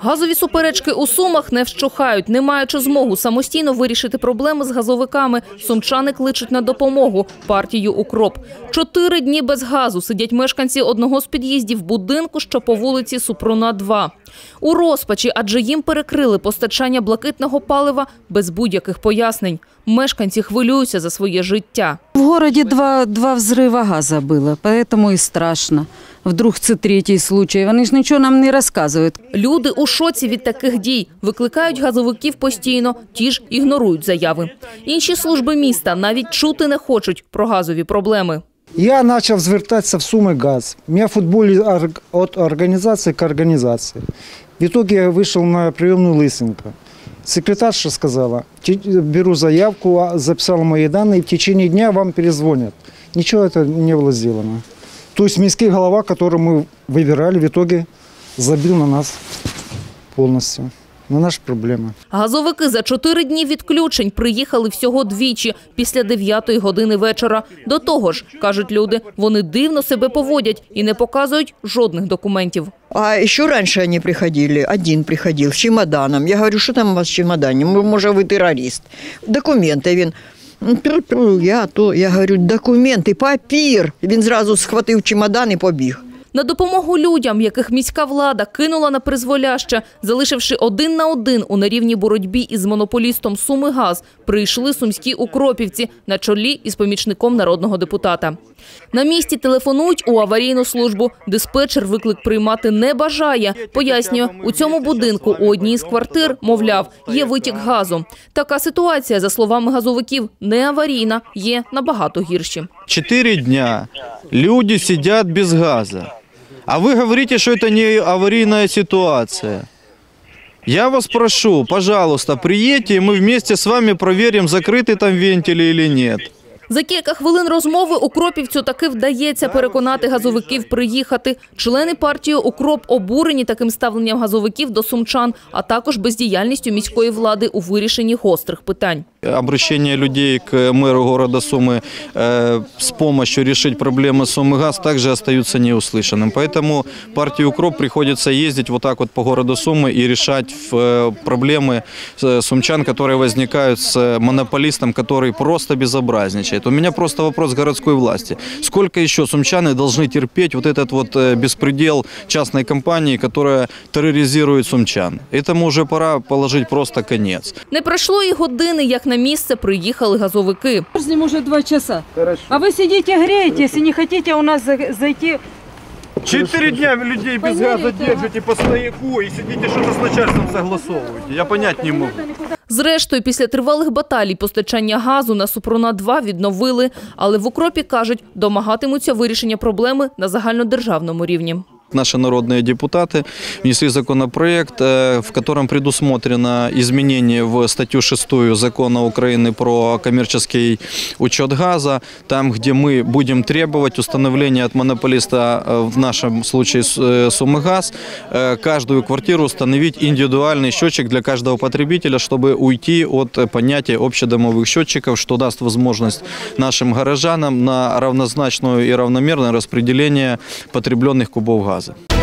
Газові суперечки у Сумах не вщухають. Не маючи змогу самостійно вирішити проблеми з газовиками, сумчани кличуть на допомогу партію «Укроп». 4 дні без газу сидять мешканці одного з під'їздів будинку, що по вулиці Супруна, 2. У розпачі, адже їм перекрили постачання блакитного палива без будь-яких пояснень. Мешканці хвилюються за своє життя. В місті два взрива газу було, тому і страшно. Вдруг це третій случай. Вони ж нічого нам не розказують. Люди у шоці від таких дій. Викликають газовиків постійно, ті ж ігнорують заяви. Інші служби міста навіть чути не хочуть про газові проблеми. Я почав звертатися в Сумигаз. Меня футболили від організації к організації. В итоге я вийшов на прийомну Лисенко. Секретарша сказала, беру заявку, записала мої дані, і в течение дня вам перезвонять. Нічого це не було зроблено. Тобто міський голова, якого ми вибирали, в итоге забив на нас повністю. На наші проблеми. Газовики за 4 дні відключень приїхали всього двічі після 9-ї години вечора. До того ж, кажуть люди, вони дивно себе поводять і не показують жодних документів. А ще раніше вони приходили, один приходив з чемоданом. Я говорю, що там у вас в чемодані? Може, ви терорист. Документи він. Я говорю, документи, папір. Він зразу схватив чемодан і побіг. На допомогу людям, яких міська влада кинула на призволяще, залишивши 1 на 1 у нерівній боротьбі із монополістом «Сумигаз», прийшли сумські укропівці на чолі із помічником народного депутата. На місці телефонують у аварійну службу. Диспетчер виклик приймати не бажає. Пояснює, у цьому будинку у одній з квартир, мовляв, є витік газу. Така ситуація, за словами газовиків, не аварійна, є набагато гірші. 4 дня люди сидять без газу. А вы говорите, что это не аварийная ситуация. Я вас прошу, пожалуйста, приедьте, и мы вместе с вами проверим, закрыты там вентили или нет. За кілька хвилин розмови укропівцю таки вдається переконати газовиків приїхати. Члени партії «Укроп» обурені таким ставленням газовиків до сумчан, а також бездіяльністю міської влади у вирішенні гострих питань. Обращение людей к мэру города Сумы с помощью решить проблемы Сумигаз также остаются неуслышанным. Поэтому партии «Укроп» приходится ездить вот так вот по городу Сумы и решать проблемы сумчан, которые возникают с монополистом, который просто безобразничает. У меня просто вопрос к городской власти. Сколько еще сумчаны должны терпеть вот этот вот беспредел частной компании, которая терроризирует сумчан? Этому уже пора положить просто конец. Не пройшло і години, як на місце приїхали газовики. З ним уже 2 часа. А ви сидите, греєте, якщо не хочете у нас зайти. 4 дня людей без газа держите по стояку и сидите что-то с начальством согласовываете. Я понять не могу. Зрештою, після тривалих баталій постачання газу на Супруна-2 відновили. Але в «Укропі» кажуть, домагатимуться вирішення проблеми на загальнодержавному рівні. Наши народные депутаты внесли законопроект, в котором предусмотрено изменение в статью 6 закона Украины про коммерческий учет газа, там, где мы будем требовать установления от монополиста, в нашем случае Сумигаз, каждую квартиру установить индивидуальный счетчик для каждого потребителя, чтобы уйти от понятия общедомовых счетчиков, что даст возможность нашим горожанам на равнозначное и равномерное распределение потребленных кубов газа.